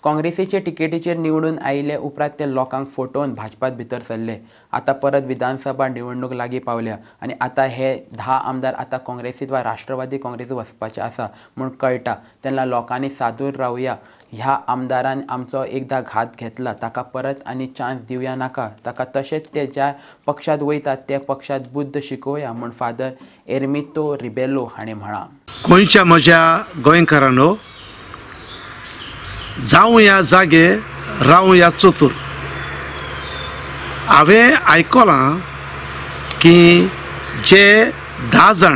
काँग्रेसीचे टिकेटीचेर निवडून आयिल्ले उपरांत ते लोकांक फटोवन भाजपात भितर सरले। आता परत विधानसभा निवडणूक लागीं पावल्या आनी आता हे 10 आमदार आता काँग्रेसीत वा राष्ट्रवादी काँग्रेसीत वचपाचे आसा म्हूण कळटा। तेन्ना लोकांनी सादूर रावया। ह्या आमदारान आमचो एकदा घात घेतला, ताका परत आनी चान्स दिवया नाका। ताका तशेंच ते ज्या पक्षात वयतात त्या पक्षात बुद्ध शिकोवया म्हूण फादर एर्मितो रिबेलो हाणें म्हळां। गोंयच्या म्हज्या गोंयकारांनो, जावं या जागे रावं या चतुर। हांवें आयकलां की जे 10 जाण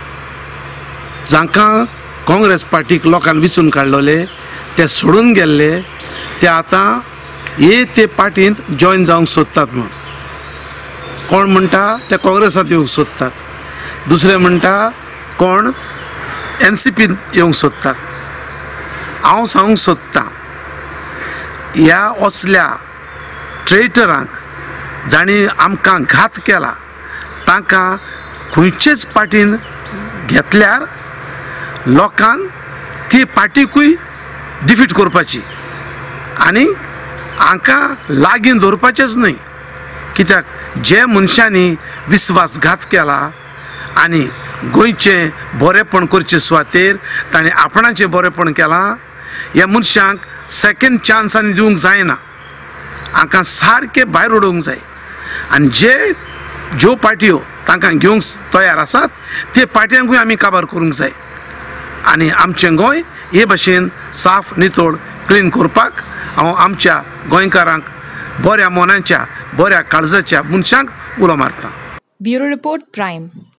जांकां काँग्रेस पार्टीक लोकांनी विचून काडलोले ते सोडून गेल्ले, ते आतां ते पार्टींत जॉयन जावंक सोदतात म्हूण। कोण म्हणटा ते काँग्रेसांत येवंक सोदतात, दुसरे म्हणटा कोण NCPंत येवंक सोदतात। हांव सांगूंक सोदतां, ह्या असल्या ट्रेटरांक जाणी आमकां घात केला तांकां खंयचेच पार्टीन घेतल्यार लोकांक ती पार्टीकूय डिफीट करपाची आनी हांकां लागीं दवरपाचेच न्हय। कित्याक जे मनशांनी विस्वासघात केला आनी गोंयचें बरेपण करचे सुवातेर ताणें आपणाचें बरेपण केलां, ह्या मनशांक सेकंड चान्स आनी दिवंक जायना। हांकां सारके भायर उडोवंक जाय आनी ज्यो पार्ट्यो तांकां घेवंक तयार आसात ते पार्ट्यांकूय आमी काबार करूंक जाय आनी आमचें गोंय हे भाशेन साफ नितळ क्लीन करपाक हांव आमच्या गोंयकारांक बऱ्या मोनाच्या बऱ्या काळजाच्या मनशांक उलो मारतां। Bureau report prime.